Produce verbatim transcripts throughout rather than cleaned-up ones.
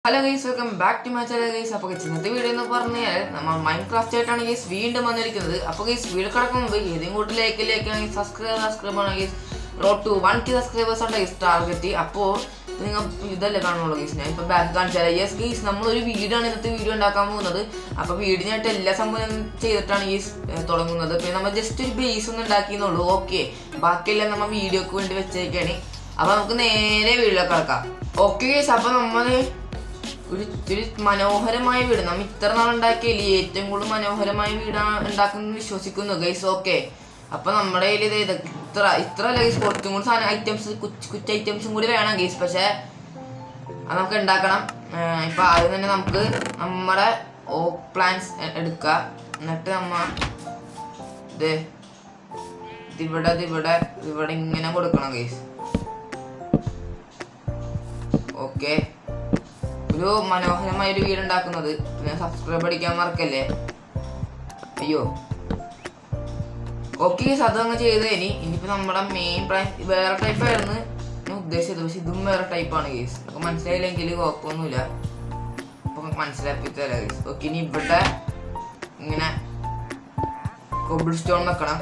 Hello guys, welcome back to my channel guys. അപ്പോൾ guys ഇന്നത്തെ video എന്ന് പറഞ്ഞാൽ നമ്മൾ മൈൻക്രാഫ്റ്റ് ആയിട്ടാണ് guys വീണ്ടും വന്നിരിക്കുന്നത്. അപ്പോൾ guys വീഡിയോ കടക്കുമ്പോൾ ഏതെങ്കിലും കൂട്ടി ലൈക്ക് ലൈക്ക് ആണെങ്കിൽ സബ്സ്ക്രൈബ് സബ്സ്ക്രൈബ് ആണ് guys. Road to one k subscribers ആണ് guys ടാർഗറ്റ്. അപ്പോൾ നിങ്ങൾ ഇതല്ലേ കാണുള്ളൂ guys. ഞാൻ ഇപ്പോൾ ബാക്ക് കാണിച്ചാൽ യെസ് guys നമ്മൾ ഒരു വീഡിയോ ആണ് ഇന്നത്തെ വീഡിയോ ഉണ്ടാക്കാൻ പോകുന്നത്. അപ്പോൾ വീഡിയോയായിട്ട് എല്ലാ സംഭവം ചെയ്തിട്ടാണ് guys തുടങ്ങുന്നത്. പിന്നെ നമ്മൾ ജസ്റ്റ് ഒരു ബേസ് ഒന്ന് ഉണ്ടാക്കിയെന്നുള്ളൂ. ഓക്കെ ബാക്കിയെല്ലാം നമ്മൾ വീഡിയോക്ക് വേണ്ടി വെച്ചേക്കാണ്. അപ്പോൾ നമുക്ക് നേരെ വീഡിയോയിലേക്ക് കടക്കാം. ഓക്കെ ഗൈസ് അപ്പോൾ നമ്മൾ ഒരു ഒരു മനോഹരമായ വീട് നമ്മൾ ഇത്ര നാൾ ഉണ്ടാക്കിയില്ലേ ഏറ്റവും കൂടുതൽ മനോഹരമായ വീടാണ് ഉണ്ടാക്കുന്നത് വിശ്വസിക്കുന്നു ഗൈസ്. ഓക്കെ അപ്പോൾ നമ്മുടെ കയ്യിൽ ഇത് ഇത്ര ഇത്ര ഗൈസ് കുറച്ചും കൂടി സാധനം ഐറ്റംസ് കുച്ച് കുച്ച് ഐറ്റംസും കൂടി വേണം ഗൈസ്. പക്ഷേ അത് നമുക്ക് ഉണ്ടാക്കണം. ഇപ്പം ആദ്യം തന്നെ നമുക്ക് നമ്മുടെ ഓക്ക് പ്ലാന്റ്സ് എടുക്കുക. എന്നിട്ട് നമ്മ ഇത് ഇതിവിടെ ഇതിവിടെ ഇവിടെ ഇങ്ങനെ കൊടുക്കണം ഗൈസ്. ഓക്കെ ഒരു മനോഹരമായ ഒരു വീട് ഉണ്ടാക്കുന്നത്. പിന്നെ സബ്സ്ക്രൈബ് അടിക്കാൻ മറക്കല്ലേ. അയ്യോ ഓക്കെ ഗൈസ് അതങ്ങ് ചെയ്ത് ഇനി ഇനിയിപ്പോൾ നമ്മുടെ മെയിൻ പ്രൈസ് വേറെ ടൈപ്പായിരുന്നു ഞാൻ ഉദ്ദേശിച്ചത്. പക്ഷെ ഇതും വേറെ ടൈപ്പാണ് ഗൈസ്. നമുക്ക് മനസ്സിലായില്ലെങ്കിൽ കുഴപ്പമൊന്നുമില്ല. അപ്പം മനസ്സിലാക്കി തരാം ഗൈസ്. ഓക്കെ ഇനി ഇവിടെ ഇങ്ങനെ കോബിൾ സ്റ്റോൺ വെക്കണം.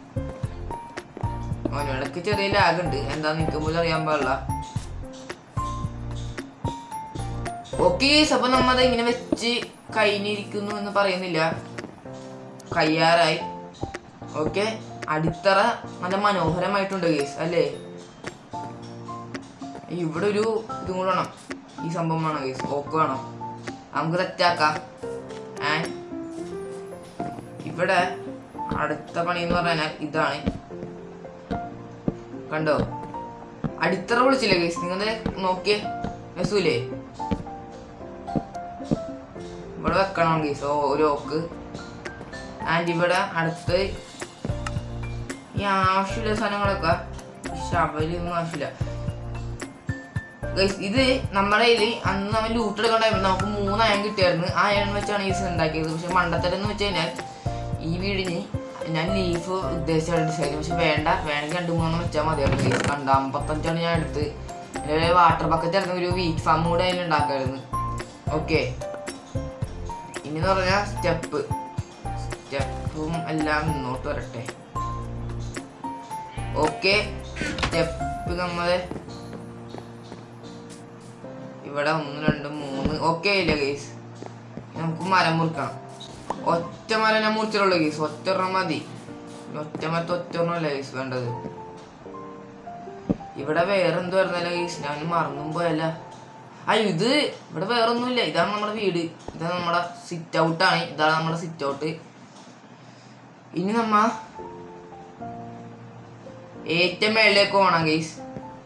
അവനിടയ്ക്ക് ചെറിയ ലാഗുണ്ട് എന്താന്ന് എനിക്ക് പോലും അറിയാൻ പാടില്ല. ഓക്കെ അപ്പൊ നമ്മത് ഇങ്ങനെ വെച്ച് കഴിഞ്ഞിരിക്കുന്നു എന്ന് പറയുന്നില്ല, കയ്യാറായി. ഓക്കെ അടിത്തറ നല്ല മനോഹരമായിട്ടുണ്ട് ഗേസ് അല്ലേ. ഇവിടെ ഒരു ഇതും കൂടെ വേണം, ഈ സംഭവം വേണം ഗേസ്. ഓക്ക് വേണം, നമുക്ക് സെറ്റാക്കാം. ആൻഡ് ഇവിടെ അടുത്ത പണി എന്ന് പറഞ്ഞാൽ ഇതാണ്. കണ്ടോ അടിത്തറ വിളിച്ചില്ലേ ഗേസ്, നിങ്ങൾ നോക്കിയേ രസൂലേ. ഇവിടെ വെക്കണം ഗൈസ് ഒരു ഓക്ക്. ആൻഡ് ഇവിടെ അടുത്ത് ഈ ആവശ്യമില്ല സാധനങ്ങളൊക്കെ ശബരിയൊന്നും ആവശ്യമില്ല ഗൈസ്. ഇത് നമ്മുടെ കയ്യിൽ അന്ന് നമ്മൾ ലൂട്ടെടുക്കാൻ ടൈമിൽ നമുക്ക് മൂന്ന് അയൺ കിട്ടിയായിരുന്നു. ആ അയൺ വെച്ചാണ് ഈ ഉണ്ടാക്കിയത്. പക്ഷെ മണ്ടത്തരെന്ന് വെച്ച് കഴിഞ്ഞാൽ ഈ വീടിന് ഞാൻ ലീഫ് ഉദ്ദേശിച്ചാണ് ഡിസൈൻ. പക്ഷെ വേണ്ട വേണമെങ്കിൽ രണ്ട് മൂന്നെണ്ണം വെച്ചാൽ മതിയായിരുന്നു ഗൈസ്. കണ്ട അമ്പത്തഞ്ചാണ് ഞാൻ എടുത്ത്. എൻ്റെ വാട്ടർ ബക്കറ്റ് ആയിരുന്നു, ഒരു വീറ്റ് ഫാം കൂടെ അതിൽ ഉണ്ടാക്കായിരുന്നു. ഓക്കെ ഇനിന്ന് പറഞ്ഞാൽ സ്റ്റെപ്പ് സ്റ്റെപ്പും എല്ലാം മുന്നോട്ട് വരട്ടെ. ഓക്കെ സ്റ്റെപ്പ് നമ്മൾ ഇവിടെ ഒന്ന് രണ്ട് മൂന്ന് ഓക്കെ ഇല്ല ഗൈസ്. നമുക്ക് മരം മുറിക്കണം. ഒറ്റ മരം ഞാൻ മുറിച്ചിട്ടുള്ളൂ ഗൈസ്, ഒറ്റ ഒരെണ്ണം മതി. ഒറ്റ മരത്ത് ഒറ്റ ഒരെണ്ണം അല്ല ഗൈസ് വേണ്ടത്. ഇവിടെ വേറെ എന്ത് വരുന്നല്ല ഗൈസ്, ഞാൻ മറന്നും പോയല്ല. അയ്യോ ഇത് ഇവിടെ വേറെ ഒന്നുമില്ല. ഇതാണ് നമ്മുടെ വീട്, ഇതാണ് നമ്മുടെ സിറ്റ് ഔട്ടാണ്. ഇതാണ് നമ്മുടെ സിറ്റ് ഔട്ട്. ഇനി നമ്മ ഏറ്റവും മേളിലേക്ക് പോകണം ഗൈസ്.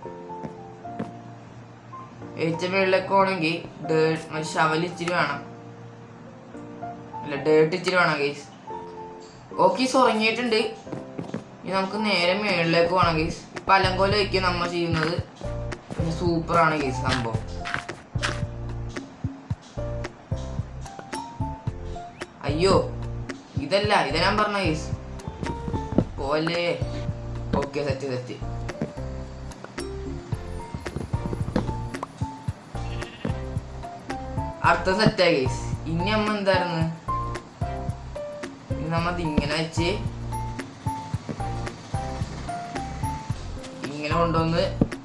ഏറ്റവും മേളിലേക്ക് പോകണമെങ്കിൽ ഡേർട്ട് ഷവൽ ഇച്ചിരി വേണം, അല്ല ഡേർട്ട് ഇച്ചിരി വേണം ഗൈസ്. ഓക്കെ ഉറങ്ങിയിട്ടുണ്ട്. ഇനി നമുക്ക് നേരെ മേളിലേക്ക് പോകണം ഗൈസ്. ഇപ്പം അലങ്കോല വയ്ക്കുക നമ്മൾ ചെയ്യുന്നത്. സൂപ്പറാണ് ഗൈസ് സംഭവം. അയ്യോ ഇതല്ല, ഇതാ ഞാൻ പറഞ്ഞ ഗൈസ് പോലെ. Okay set set. അടുത്ത സെറ്റാ ഗൈസ്. ഇനി നമ്മ എന്തായിരുന്നു, ഇനി നമ്മത് ഇങ്ങനെ വെച്ച് ഇങ്ങനെ കൊണ്ടുവന്ന്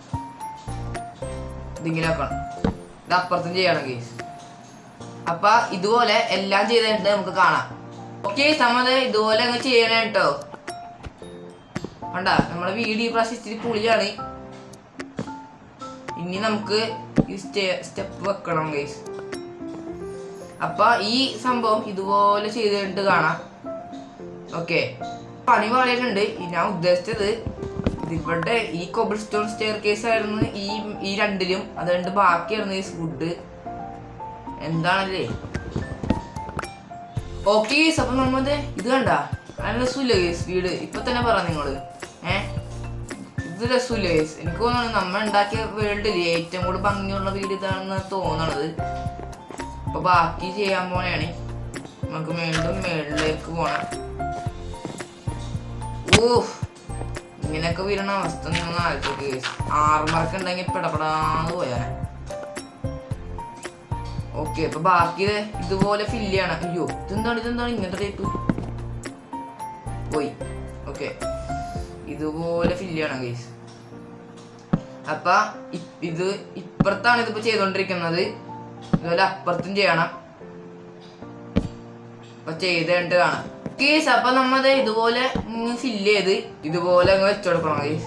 ഇതിങ്ങനെ വെക്കണം. ഇത് അപ്പുറത്തും ചെയ്യണം ഗൈസ്. അപ്പൊ ഇതുപോലെ എല്ലാം ചെയ്തിട്ട് നമുക്ക് കാണാം. ഓക്കെ നമ്മത് ഇതുപോലെ അങ്ങ് ചെയ്യണം കേട്ടോ. കണ്ട നമ്മുടെ വീഡിയോ പ്രാവശ്യം ഇച്ചിരി പുളിയാണ്. ഇനി നമുക്ക് ഈ സ്റ്റേ സ്റ്റെപ്പ് വെക്കണം ഗൈസ്. അപ്പൊ ഈ സംഭവം ഇതുപോലെ ചെയ്തിട്ട് കാണാം. ഓക്കെ പണി പാളിയിട്ടുണ്ട്. ഞാൻ ഉദ്ദേശിച്ചത് ഇവിടെ ഈ കോബിൾ സ്റ്റോൺ സ്റ്റെയർ കേസ് ആയിരുന്നു ഈ ഈ രണ്ടിലും. അതുകൊണ്ട് ബാക്കിയായിരുന്നു ഈ ഫുഡ് എന്താണല്ലേ. ഓക്കെ ഗൈസ് അപ്പൊ നമ്മത് ഇത് കണ്ട നല്ല രസമില്ല ഗൈസ് വീട്. ഇപ്പൊ തന്നെ പറ നിങ്ങള് ഏഹ് ഇത് രസമില്ല ഗൈസ്. എനിക്ക് തോന്നുന്നു നമ്മൾ ഉണ്ടാക്കിയ വേൾഡിൽ ഏറ്റവും കൂടുതൽ ഭംഗിയുള്ള വീട് ഇതാണെന്ന് തോന്നണത്. അപ്പൊ ബാക്കി ചെയ്യാൻ പോണെയാണ്. നമുക്ക് വീണ്ടും മേളിലേക്ക് പോണം. ഓഹ് ഇങ്ങനെയൊക്കെ വീരണ അവസ്ഥ നിങ്ങൾ ആലോചിക്കുക ഗൈസ്. ആറുമാർക്ക് ഉണ്ടെങ്കിൽ പെടപെടാന്ന് പോയാനെ. ഓക്കെ, അപ്പൊ ബാക്കി ഇതുപോലെ ഫില്ല് ചെയ്യണം. അയ്യോ, ഇതെന്താണ് ഇതെന്താണ് ഇങ്ങനത്തെ ടൈപ്പ് പോയി. ഓക്കെ, ഇതുപോലെ ഫില്ല് ചെയ്യണം ഗൈസ്. അപ്പൊ ഇത് ഇപ്പുറത്താണ് ഇതിപ്പോ ചെയ്തോണ്ടിരിക്കുന്നത്, ഇതുപോലെ അപ്പുറത്തും ചെയ്യണം. അപ്പൊ ചെയ്ത് കണ്ടിട്ട് കാണാം ഗൈസ്. അപ്പൊ നമ്മത് ഇതുപോലെ ഫില്ല് ചെയ്ത് ഇതുപോലെ അങ്ങ് വെച്ചുകൊടുക്കണം ഗൈസ്.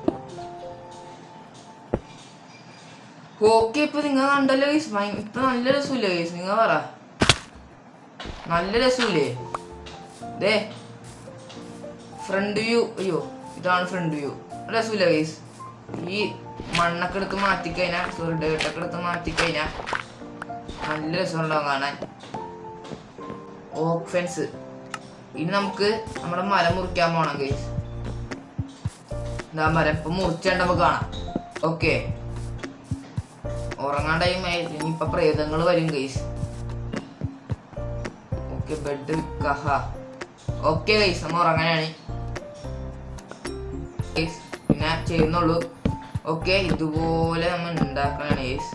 ഓക്കെ, ഇപ്പൊ നിങ്ങൾ കണ്ടല്ലോ ഗൈസ്, ഇപ്പൊ നല്ല രസമില്ലേ ഗൈസ്? നിങ്ങൾ പറ, നല്ല രസമില്ലേ? ദേ ഫ്രണ്ട് വ്യൂ, അയ്യോ ഇതാണ് ഫ്രണ്ട് വ്യൂ. രസമില്ല ഗൈസ്? ഈ മണ്ണൊക്കെ എടുത്ത് മാറ്റിക്കഴിഞ്ഞാൽ, സോറി ഡേട്ടൊക്കെ എടുത്ത് മാറ്റിക്കഴിഞ്ഞാൽ നല്ല രസമുണ്ടാവും കാണാൻ. Oak fence. ഇനി നമുക്ക് നമ്മുടെ മരം മുറിക്കാൻ പോണം ഗൈസ്. എന്താ മരം ഇപ്പൊ മുറിച്ചേണ്ട നമുക്ക് കാണാം. ഓക്കെ, ഉറങ്ങാൻ ടൈം ആയി. ഇനി ഇപ്പൊ പ്രേതങ്ങൾ വരും ഗൈസ്. ഓക്കെ, ബെഡ് കഹ. ഓക്കെ ഗൈസ്, നമ്മ ഉറങ്ങാനാണ് ഗൈസ്. പിന്നെ ചെയ്യുന്നുള്ളൂ. ഓക്കെ, ഇതുപോലെ നമ്മൾ ഉണ്ടാക്കാനാണ് ഗൈസ്.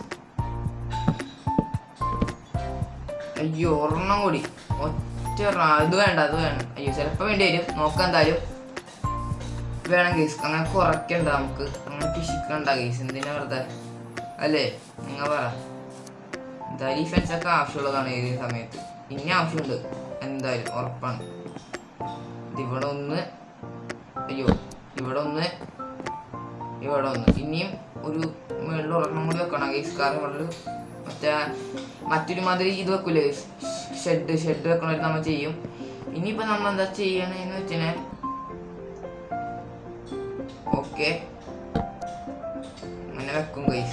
അയ്യോ, ഒരെണ്ണം കൂടി, ഒറ്റ ഇത് വേണ്ട, അത് വേണം. അയ്യോ, ചിലപ്പോൾ വേണ്ടി വരും, നോക്കാം എന്തായാലും. വേണം ഗൈസ്, അങ്ങനെ കുറയ്ക്കണ്ട നമുക്ക്, അങ്ങനെ പിശിക്കണ്ട ഗൈസ്. എന്തിനാ വെറുതെ അല്ലേ? നിങ്ങൾ പറ. എന്തായാലും ഈ ഫെൻസൊക്കെ ആവശ്യമുള്ളതാണ് ഏത് സമയത്ത്. ഇനി ആവശ്യമുണ്ട് എന്തായാലും, ഉറപ്പാണ്. ഇതിവിടെ ഒന്ന്, അയ്യോ ഇവിടെ ഒന്ന്, ഇവിടെ ഒന്ന്. ഇനിയും ഒരു മുകളിൽ ഒരെണ്ണം കൂടി വെക്കണം ഗൈസ്. കാരണം ഇവിടെ മറ്റേ മറ്റൊരു മാതിരി ഇത് വെക്കൂലേ ഗൈസ്, ഷെഡ് ഷെഡ് വെക്കണ നമ്മൾ ചെയ്യും. ഇനിയിപ്പോൾ നമ്മൾ എന്താ ചെയ്യണമെന്ന് വെച്ചാൽ, ഓക്കെ അങ്ങനെ വെക്കും ഗൈസ്.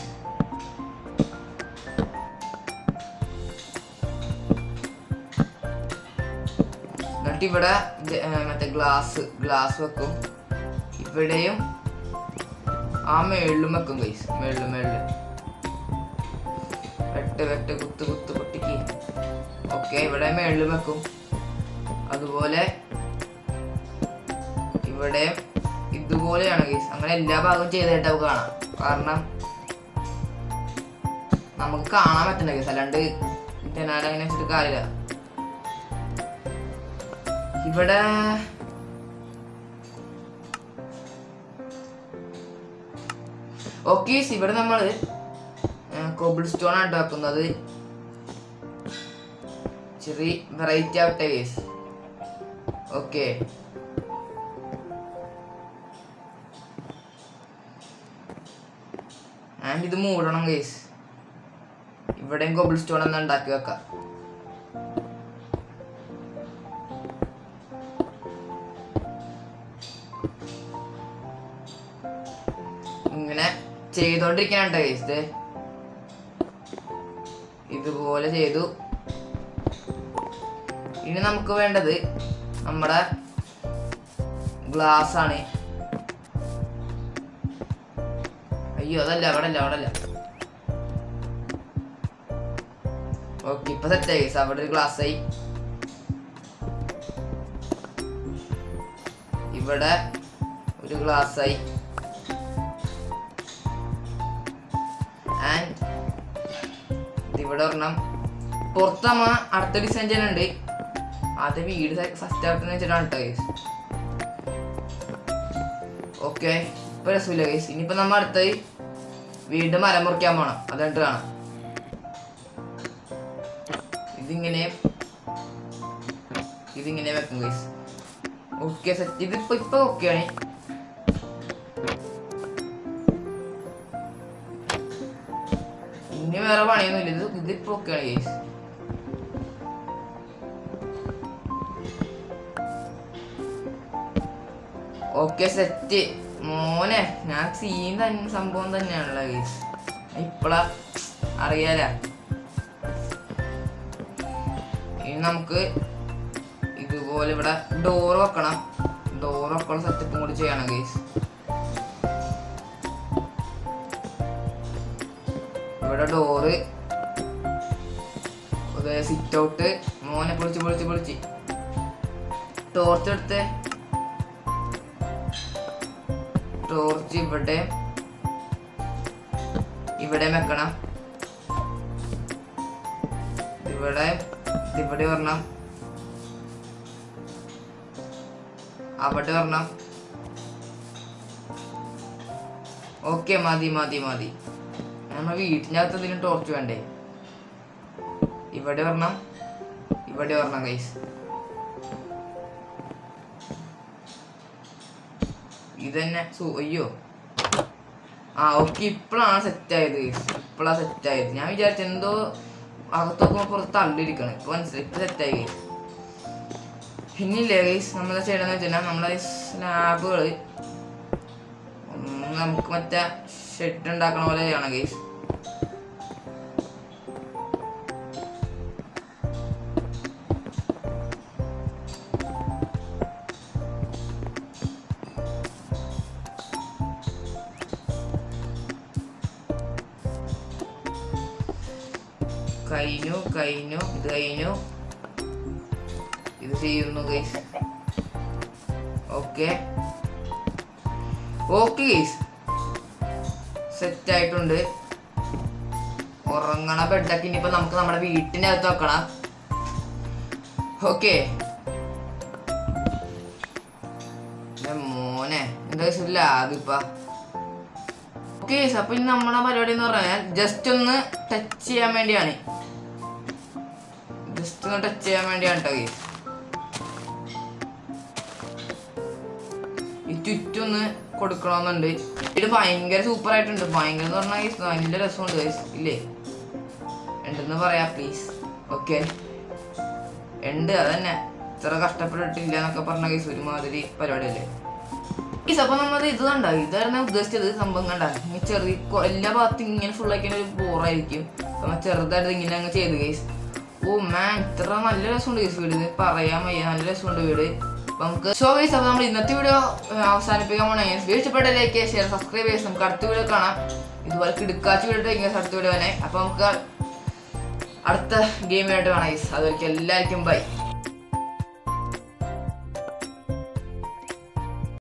എന്നിട്ട് ഇവിടെ മറ്റേ ഗ്ലാസ് ഗ്ലാസ് വെക്കും. ഇവിടെയും ആ മേളിലും വെക്കും ഗൈസ്. മേളിലും മേളില് വെട്ട് വെട്ട് കുത്ത് കുത്ത് പൊട്ടിക്ക്. ഓക്കെ, ഇവിടെ മേളിലും വെക്കും. അതുപോലെ ഇവിടെ ഇതുപോലെയാണ് ഗൈസ്. അങ്ങനെ എല്ലാ ഭാഗവും ചെയ്തിട്ട് നമുക്ക് കാണാം. കാരണം നമുക്ക് കാണാൻ പറ്റണ്ട ഗൈസ്, അല്ലാണ്ട് ജനാലങ്ങനെ വെച്ചിട്ട് കാര്യമില്ല. ഇവിടെ ഓക്കെ, ഇവിടെ നമ്മൾ കോബിൾ സ്റ്റോൺ ആണ് ഉണ്ടാക്കുന്നത്. ചെറിയ വെറൈറ്റി ആവട്ടെ ഗൈസ്. ഓക്കെ, ആൻഡ് ഇത് മൂടണം ഗൈസ്. ഇവിടെയും കോബിൾ സ്റ്റോൺ എന്നാ ഉണ്ടാക്കി വെക്കാം. ഇങ്ങനെ ചെയ്തോണ്ടിരിക്കാനുണ്ട് ഗൈസ്. ഇതുപോലെ ചെയ്തു. ഇനി നമുക്ക് വേണ്ടത് നമ്മുടെ ഗ്ലാസ് ആണ്. അയ്യോ, അതല്ല, അവിടെ അല്ല അവിടെ അല്ല. ഓക്കെ, ഇപ്പൊ സെറ്റ് ആയി ഗൈസ്. അവിടെ ഒരു ഗ്ലാസ് ആയി. ഇവിടെ ഒരു ഗ്ലാസ് ആയി. ആൻഡ് ഇവിടെ ഒരെണ്ണം. പുറത്ത് നമ്മ അടുത്ത ഡിസൈൻ ചെയ്യുന്നുണ്ട്. അത് വീട് ഫസ്റ്റ് ആവട്ടെന്ന് വെച്ചിട്ടാണ് കേട്ടോ ഗൈസ്. ഓക്കെ, ഇപ്പൊ രസമില്ല ഗൈസ്. ഇനിയിപ്പോ നമ്മ അടുത്തത് വീണ്ടും മരം മുറിക്കാൻ പോണം. അതുകൊണ്ട് കാണാം. ഇതിങ്ങനെ ഇതിങ്ങനെ വെക്കും ഗൈസ്. Okay, set. ഇതിപ്പോ ഇപ്പൊ ഓക്കെയാണ്. ഇനി വേറെ പണിയൊന്നുമില്ല. ഇത് ഇതിപ്പോ ഓക്കെയാണ് ഗൈസ്. Okay, set. മോനെ, ഞാൻ സീൻ തന്നെ സംഭവം തന്നെയാണല്ലോ ഗൈസ്. ഇപ്പളാ അറിയാല. ഇനി നമുക്ക് ഇതുപോലെ ഇവിടെ ഡോർ വെക്കണം. ഡോർ വെക്കണം സെറ്റപ്പും കൂടി ചെയ്യണം ഗൈസ്. ഇവിടെ ഡോറ്, സിറ്റ് ഔട്ട്. മോനെ പൊളിച്ച് പൊളിച്ച് പൊളിച്ച് ടോർച്ച് എടുത്ത് ടോർച്ച് ഇവിടെ ഇവിടെ വെക്കണം. ഇവിടെ ഇവിടെ വരണം, അവിടെ വരണം. ഓക്കെ മതി മതി മതി. നമ്മൾ വീട്ടിൻ്റെ അകത്ത് എന്തെങ്കിലും ടോർച്ച് വേണ്ടേ? ഇവിടെ വരണം, ഇവിടെ വരണം ഗൈസ്. ഇതന്നെ സൂ അയ്യോ ആ ഓക്കെ ഇപ്പോഴാണ് സെറ്റായത് ഗൈസ്, ഇപ്പോഴാണ് സെറ്റായത്. ഞാൻ വിചാരിച്ചു എന്തോ അകത്തൊക്കെ പുറത്ത് തള്ളിയിരിക്കണം. ഇപ്പൊ മനസ്സിലായി, ഇപ്പൊ സെറ്റായി ഗൈസ്. പിന്നില്ലേ ഗൈസ് നമ്മളെ ചെയ്യണമെന്ന് വെച്ചാൽ നമ്മളെ സ്ലാബുകൾ നമുക്ക് മറ്റേ ഷെഡ് ഉണ്ടാക്കണ പോലെ ചെയ്യണം ഗൈസ്. കഴിഞ്ഞു കഴിഞ്ഞു ഇത് കഴിഞ്ഞു, ഇത് ചെയ്യുന്നു guys. Okay okay guys set ആയിട്ടുണ്ട്. ഉറങ്ങണ ബെഡൊക്കെ ഇനിയിപ്പോ നമുക്ക് നമ്മുടെ വീട്ടിൻ്റെ അകത്ത് വെക്കണം. ഓക്കെ മോനെ എന്താ ഇല്ല അതിപ്പ ഓക്കെ. അപ്പൊ ഇനി നമ്മുടെ പരിപാടി എന്ന് പറഞ്ഞാൽ ജസ്റ്റ് ഒന്ന് ടച്ച് ചെയ്യാൻ വേണ്ടിയാണ്, ജസ്റ്റ് ഒന്ന് ടച്ച് ചെയ്യാൻ വേണ്ടിയാണ് കേട്ടോ ഗൈസ്. ഈ ചുറ്റൊന്ന് കൊടുക്കണമെന്നുണ്ട്. ഇത് ഭയങ്കര സൂപ്പർ ആയിട്ടുണ്ട്. ഭയങ്കര എന്ന് പറഞ്ഞാൽ ഗൈസ് നല്ല രസമുണ്ട് ഗൈസ്. ഇല്ലേ ഉണ്ടെന്ന് പറയാ പ്ലീസ്. ഓക്കെ ഉണ്ട് അതന്നെ, ഇത്ര കഷ്ടപ്പെട്ടിട്ടില്ല എന്നൊക്കെ പറഞ്ഞ ഗൈസ് ഒരുമാതിരി പരിപാടിയല്ലേ ഗൈസ്. അപ്പൊ നമ്മൾ ഇത് കണ്ട ഇതായിരുന്നു ഉദ്ദേശിച്ചത്. സംഭവം കണ്ട ഇങ്ങനെ ചെറിയ എല്ലാ ഭാഗത്തും ഇങ്ങനെ ഫുൾ ആക്കി ഒരു ബോറായിരിക്കും. അപ്പൊ ചെറുതായിട്ട് ഇങ്ങനെ അങ്ങ് ചെയ്ത് ഗൈസ്. ഓ മാൻ ഇത്ര നല്ല രസമുണ്ട് ഗൈസ് വീട്, ഇത് പറയാൻ വയ്യ, നല്ല രസമുണ്ട് വീട്. അപ്പൊ നമുക്ക് സോ ഗൈസ് അപ്പൊ നമ്മൾ ഇന്നത്തെ വീഡിയോ അവസാനിപ്പിക്കാൻ പോണ ഇഷ്ടപ്പെട്ട ലൈക്ക് ഷെയർ സബ്സ്ക്രൈബ് ചെയ്ത് നമുക്ക് അടുത്ത വീഡിയോ കാണാം. ഇതുപോലെ കിടക്കാച്ച വീഡിയോ ഇങ്ങനെ അടുത്ത വീഡിയോ തന്നെ. അപ്പൊ നമുക്ക് അടുത്ത ഗെയിമായിട്ട് കാണാം ഗൈസ്. അതുവരെയ്ക്കും എല്ലാവർക്കും ബൈ.